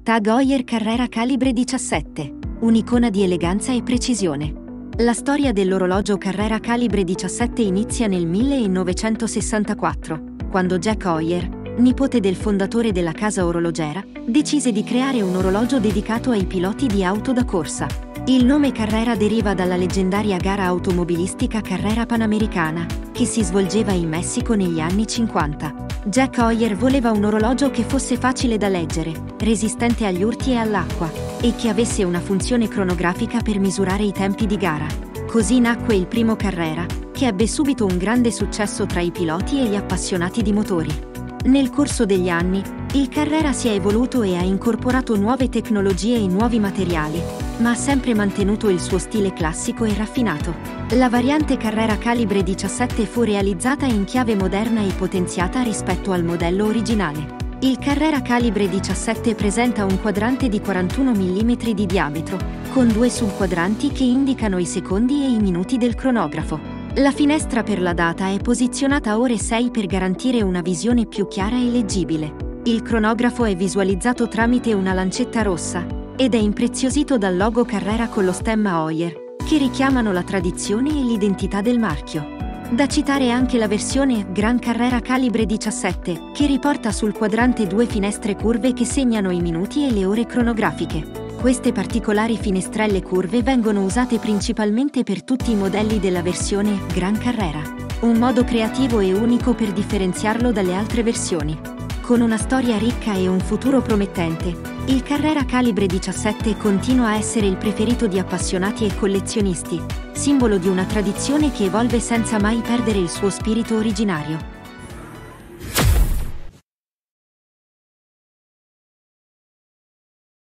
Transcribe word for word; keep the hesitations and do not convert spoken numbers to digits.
Tag Heuer Carrera calibre diciassette, un'icona di eleganza e precisione. La storia dell'orologio Carrera calibre diciassette inizia nel millenovecentosessantaquattro, quando Jack Heuer, nipote del fondatore della casa orologera, decise di creare un orologio dedicato ai piloti di auto da corsa. Il nome Carrera deriva dalla leggendaria gara automobilistica Carrera Panamericana, che si svolgeva in Messico negli anni cinquanta. Jack Heuer voleva un orologio che fosse facile da leggere, resistente agli urti e all'acqua, e che avesse una funzione cronografica per misurare i tempi di gara. Così nacque il primo Carrera, che ebbe subito un grande successo tra i piloti e gli appassionati di motori. Nel corso degli anni, il Carrera si è evoluto e ha incorporato nuove tecnologie e nuovi materiali, ma ha sempre mantenuto il suo stile classico e raffinato. La variante Carrera calibre diciassette fu realizzata in chiave moderna e potenziata rispetto al modello originale. Il Carrera calibre diciassette presenta un quadrante di quarantuno millimetri di diametro, con due subquadranti che indicano i secondi e i minuti del cronografo. La finestra per la data è posizionata a ore sei per garantire una visione più chiara e leggibile. Il cronografo è visualizzato tramite una lancetta rossa ed è impreziosito dal logo Carrera con lo stemma Heuer, che richiamano la tradizione e l'identità del marchio. Da citare anche la versione Gran Carrera calibre diciassette, che riporta sul quadrante due finestre curve che segnano i minuti e le ore cronografiche. Queste particolari finestrelle curve vengono usate principalmente per tutti i modelli della versione Gran Carrera, un modo creativo e unico per differenziarlo dalle altre versioni. Con una storia ricca e un futuro promettente, il Carrera calibre diciassette continua a essere il preferito di appassionati e collezionisti, simbolo di una tradizione che evolve senza mai perdere il suo spirito originario.